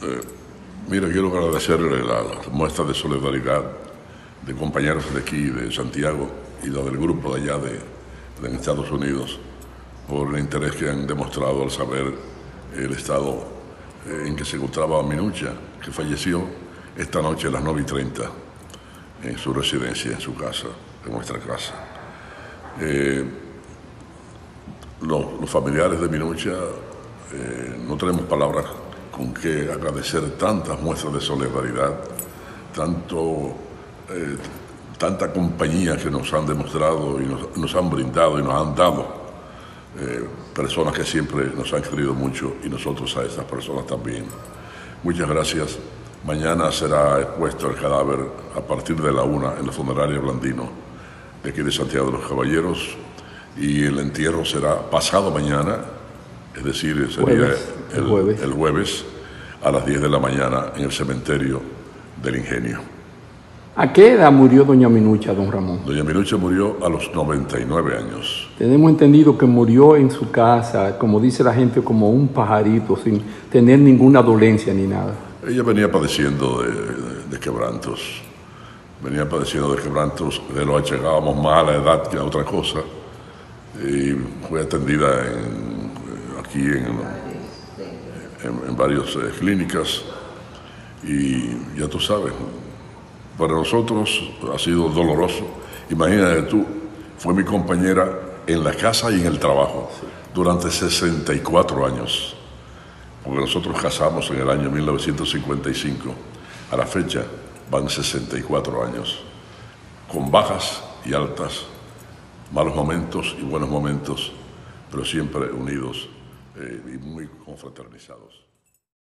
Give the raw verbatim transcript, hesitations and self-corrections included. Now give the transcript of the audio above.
Eh, mira, quiero agradecerle la, la muestra de solidaridad de compañeros de aquí, de Santiago, y la del grupo de allá de, de Estados Unidos, por el interés que han demostrado al saber el estado eh, en que se encontraba Minucha, que falleció esta noche a las nueve y treinta en su residencia, en su casa, en nuestra casa. Eh, los, los familiares de Minucha, eh, no tenemos palabras con que agradecer tantas muestras de solidaridad, tanto, eh, tanta compañía que nos han demostrado y nos, nos han brindado y nos han dado, eh, personas que siempre nos han querido mucho y nosotros a esas personas también. Muchas gracias. Mañana será expuesto el cadáver a partir de la una en la funeraria Blandino de aquí de Santiago de los Caballeros, y el entierro será pasado mañana, es decir, sería jueves, el, el, jueves. el jueves a las diez de la mañana en el cementerio del Ingenio. ¿A qué edad murió doña Minucha, don Ramón? Doña Minucha murió a los noventa y nueve años. Tenemos entendido que murió en su casa, como dice la gente, como un pajarito, sin tener ninguna dolencia ni nada. Ella venía padeciendo de, de, de quebrantos, venía padeciendo de quebrantos, de lo achagábamos más a la edad que a otra cosa, y fue atendida en, aquí en, en, en varias eh, clínicas, y ya tú sabes, para nosotros ha sido doloroso. Imagínate tú, fue mi compañera en la casa y en el trabajo durante sesenta y cuatro años, porque nosotros casamos en el año mil novecientos cincuenta y cinco, a la fecha van sesenta y cuatro años, con bajas y altas, malos momentos y buenos momentos, pero siempre unidos eh, y muy confraternizados.